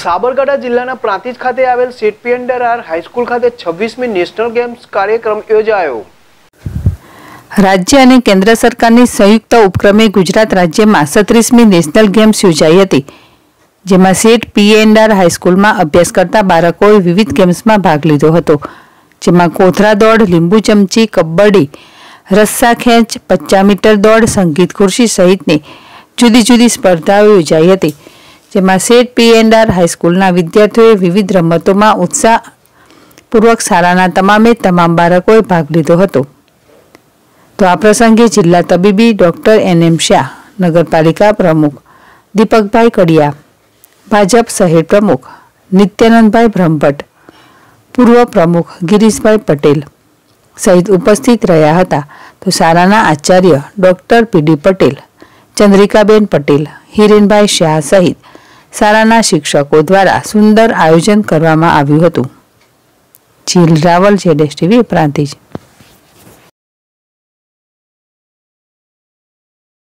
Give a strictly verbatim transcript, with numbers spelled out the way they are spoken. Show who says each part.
Speaker 1: સાબરકાંઠા જિલ્લાના પ્રાંતિજ ખાતે આવેલ Sheth P and R high school ખાતે છવ્વીસમી નેશનલ ગેમ્સ કાર્યક્રમ યોજાયો।
Speaker 2: રાજ્ય અને કેન્દ્ર સરકારની સંયુક્ત ઉપક્રમે ગુજરાત રાજ્યમાં સત્રીસમી નેશનલ ગેમ્સ યોજાઈ હતી, જેમાં સેટ પી એન્ડ આર હાઈસ્કૂલમાં અભ્યાસ કરતા બાળકોએ વિવિધ ગેમ્સમાં ભાગ લીધો હતો, જેમાં કોથળા દોડ, લીંબુ ચમચી, કબડ્ડી, રસ્સા ખેંચ, પચાસ મીટર દોડ, સંગીત ખુરશી સહિતની જુદી જુદી સ્પર્ધાઓ યોજાઈ હતી, જેમાં સેટ પી એન્ડ આર હાઈસ્કૂલના વિદ્યાર્થીઓએ વિવિધ રમતોમાં ઉત્સાહપૂર્વક શાળાના તમામે તમામ બાળકોએ ભાગ લીધો હતો। તો આ પ્રસંગે જિલ્લા તબીબી ડોક્ટર એન એમ શાહ, નગરપાલિકા પ્રમુખ દીપકભાઈ કડિયા, ભાજપ શહેર પ્રમુખ નિત્યાનંદભાઈ બ્રહ્મભટ્ટ, પૂર્વ પ્રમુખ ગિરીશભાઈ પટેલ સહિત ઉપસ્થિત રહ્યા હતા। તો શાળાના આચાર્ય doctor P D Patel, Chandrikaben Patel, Hirenbhai Shah સહિત શાળાના શિક્ષકો દ્વારા સુંદર આયોજન કરવામાં આવ્યું હતું। જીલ રાવલ, જેડેશ ટીવી, પ્રાંતિજ।